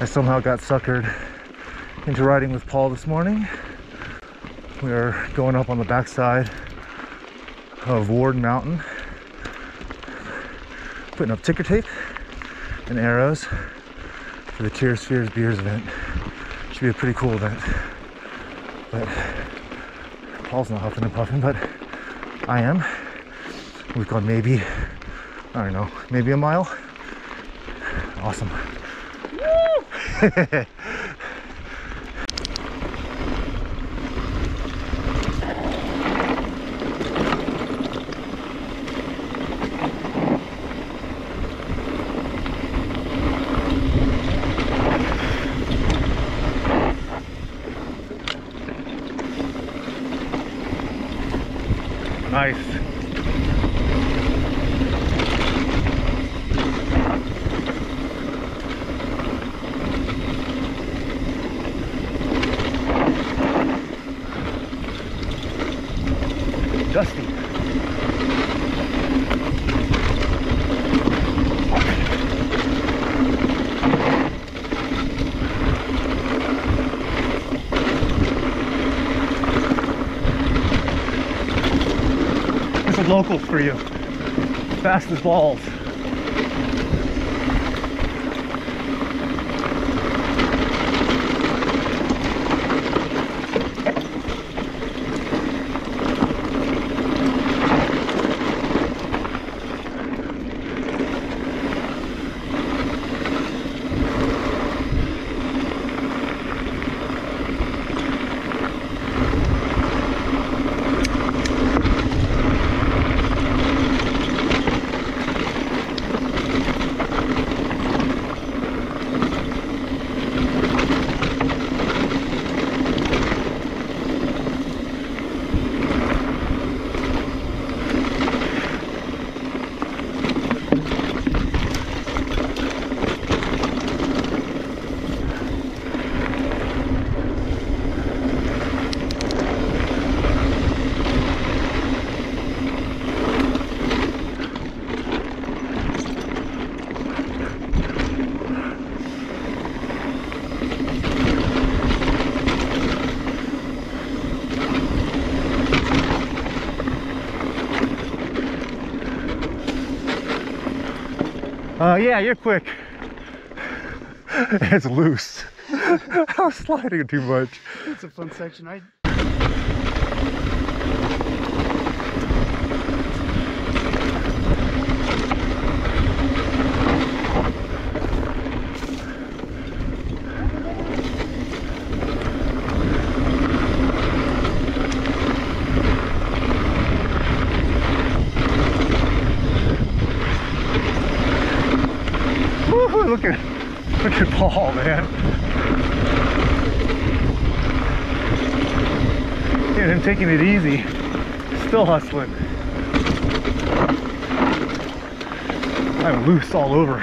I somehow got suckered into riding with Paul this morning. We are going up on the backside of Ward Mountain, putting up ticker tape and arrows for the Tears Fears Beers event. Should be a pretty cool event. But Paul's not huffing and puffing, but I am. We've gone maybe, I don't know, maybe a mile. Awesome. Woo! Nice. Dusty. This is local for you. Fast as balls. Yeah, you're quick. It's loose. I was sliding too much. It's a fun section. Look at Paul, man. And him taking it easy, still hustling. I'm loose all over.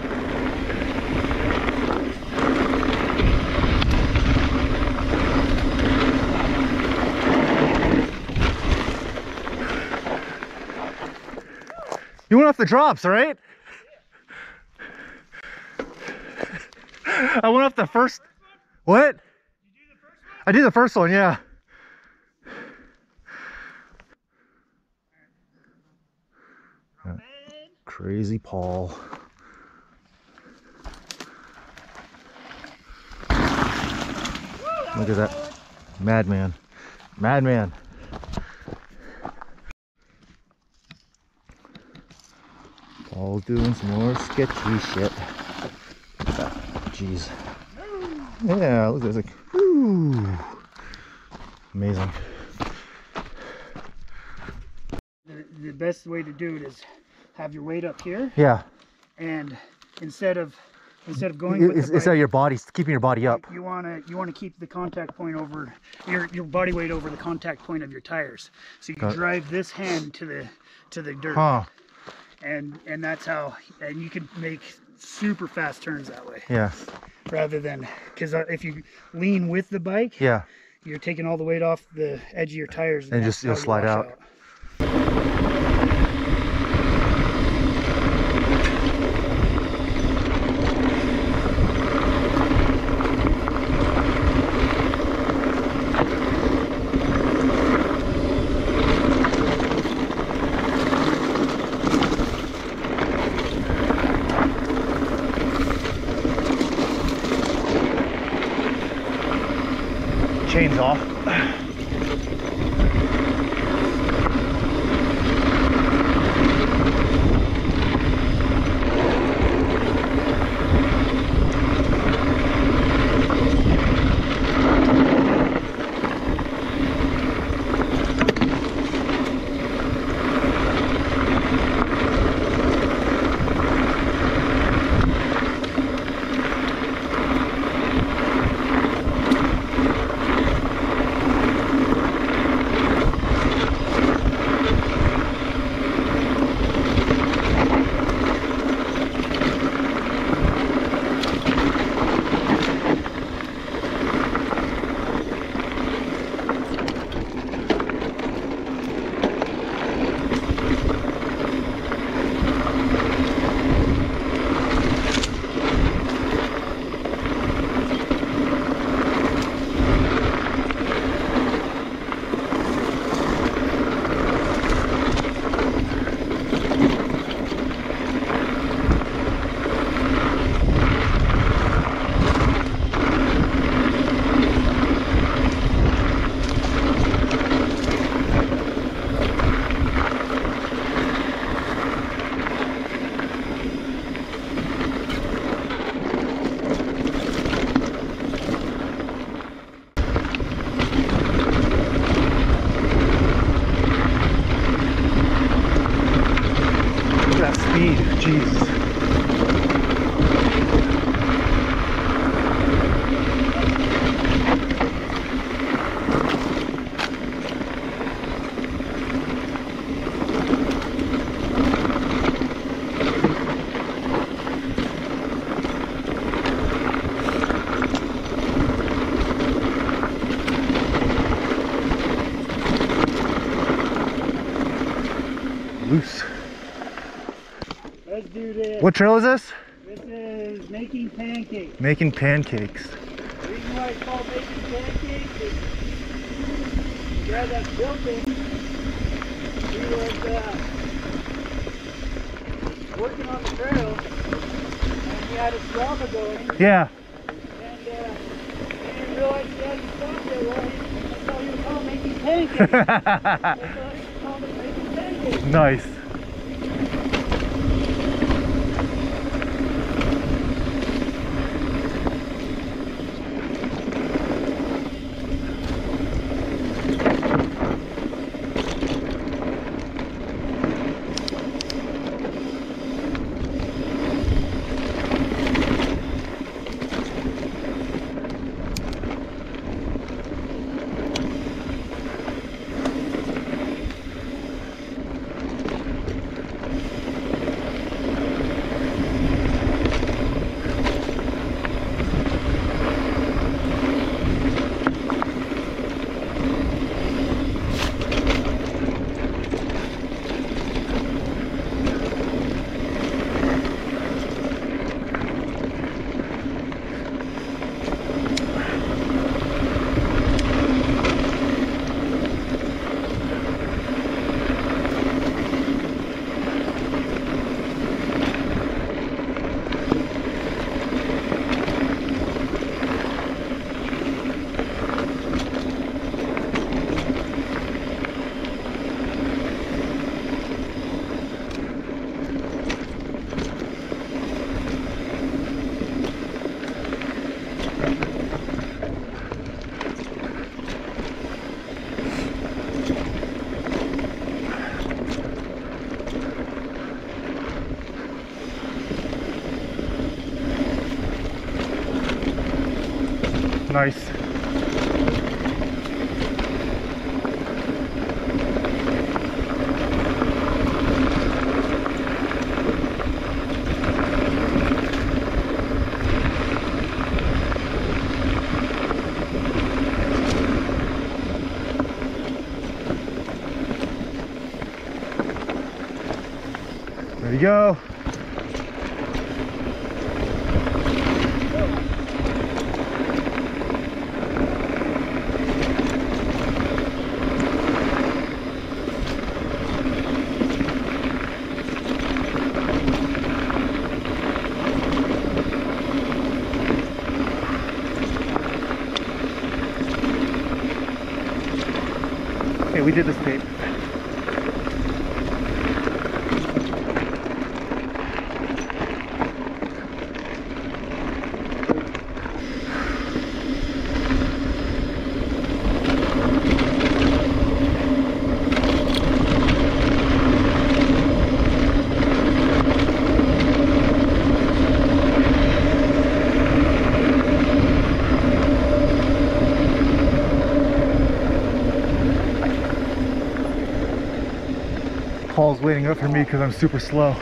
You went off the drops, right? I went off the first. What? You do the first one? I did the first one, yeah. Crazy Paul. Look at that. Madman. Madman. Paul's doing some more sketchy shit. Look at that. Jeez. Yeah, look, there's like, whoo. Amazing. The best way to do it is have your weight up here. Yeah. And instead of going with the it's how your body's keeping your body up. You want to keep the contact point over your body weight over the contact point of your tires. So you drive this hand to the dirt. Huh. And that's how, and you can make super fast turns that way. Yeah. Rather than, because if you lean with the bike, yeah, you're taking all the weight off the edge of your tires, and just you'll slide out. chains off. Jeez. Loose. Let's do this. What trail is this? This is Making Pancakes. Making Pancakes. The reason why it's called Making Pancakes is the guy that built it, he was working on the trail, and he had his drama going. Yeah. And he didn't realize he hadn't stopped it. Well, that's how he was called Making Pancakes. That's how he called it Making Pancakes. Nice. Nice. There you go. Okay, we did this tape. Paul's waiting up for me because I'm super slow.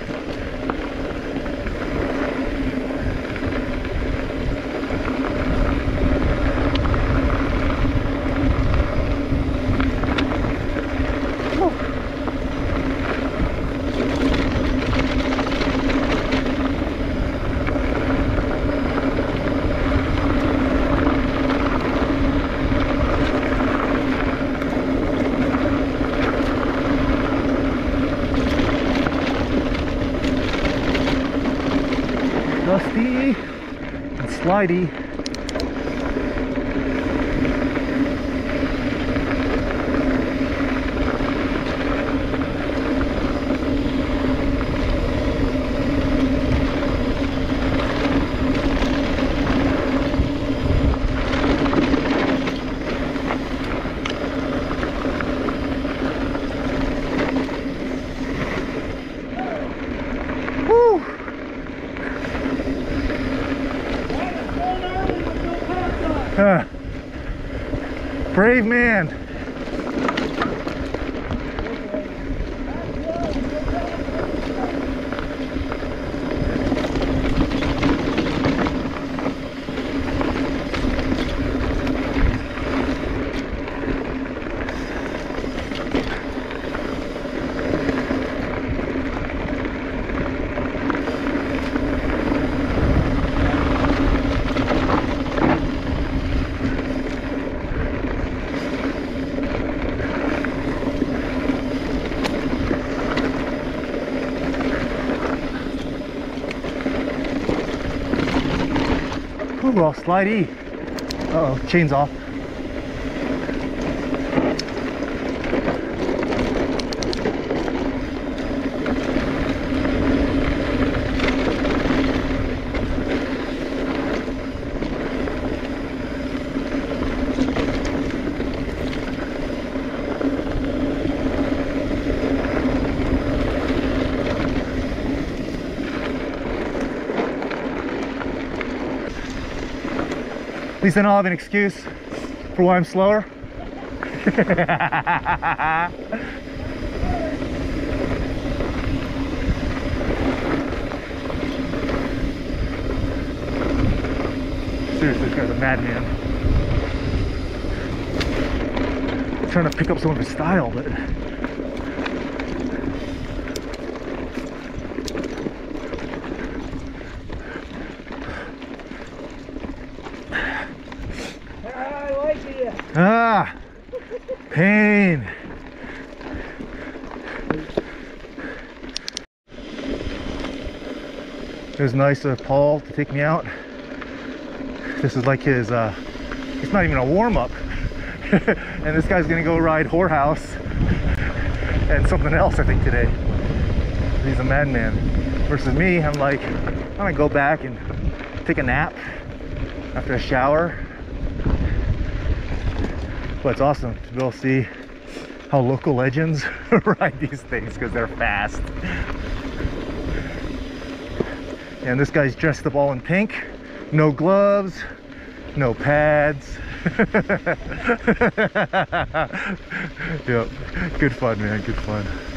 Dusty and slidey. Woo! Brave man. Ooh, all slidey. Uh oh, chain's off. At least I don't have an excuse for why I'm slower. Seriously, this guy's a madman. I'm trying to pick up some of his style, but ah, pain. It was nice of Paul to take me out. This is like his, it's not even a warm-up. And this guy's gonna go ride Whorehouse and something else, I think, today. He's a madman. Versus me, I'm like, I'm gonna go back and take a nap after a shower. But it's awesome to be able to see how local legends ride these things because they're fast. And this guy's dressed up all in pink, no gloves, no pads. Yep, good fun, man, good fun.